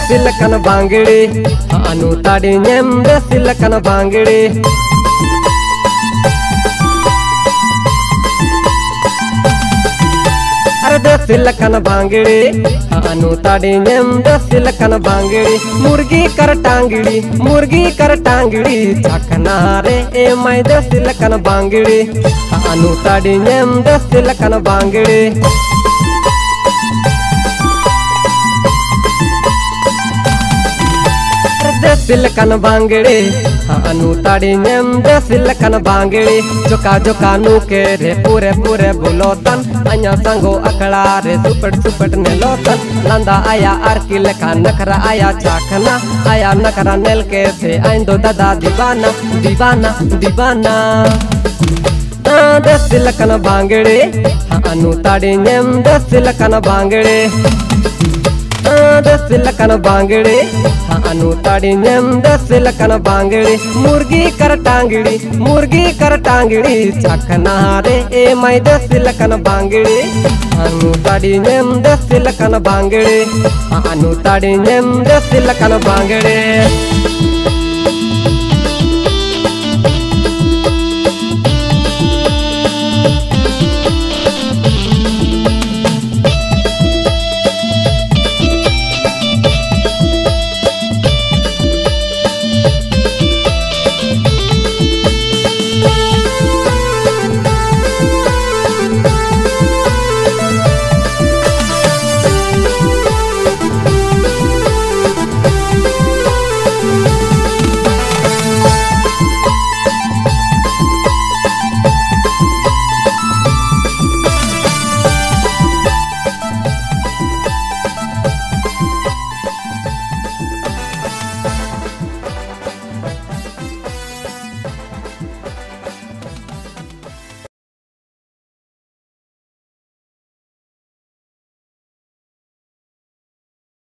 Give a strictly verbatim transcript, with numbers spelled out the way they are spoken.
सिलकन बांगड़ी अनु ताड़ी नेम दे सिलकन बांगड़ी अरे दे सिलकन बांगड़ी अनु ताड़ी नेम दे सिलकन बांगड़ी मुर्गी कर टांगड़ी मुर्गी कर टांगड़ी चखना रे ए मैं दे सिलकन बांगड़ी अनु ताड़ी नेम दे सिलकन बांगड़ी सिलकन बांगड़ी अनु ताड़ी नेम दे सिलकन बांगड़ी जोका जोका नु के रे पूरे पूरे बुलोतन अन्या संगो अकड़ा रे सुपट सुपट ने लोतन लंदा आया आरकी लेखा नखरा आया चाखना आया नखरा नेल के से आइंदो दादा दीवाना दीवाना दीवाना दे सिलकन बांगड़ी अनु ताड़ी नेम दे सिलकन बांगड़ी दे सिलकन बांगड़ी अनु ताड़ी नेम दे सिलकन बांगड़ी मुर्गी कर टांगड़ी मुर्गी कर टांगड़ी चखना रे ए मैं दे सिलकन बांगड़ी अनु ताड़ी नेम दे सिलकन बांगड़ी अनु ताड़ी नेम दे सिलकन बांगड़ी।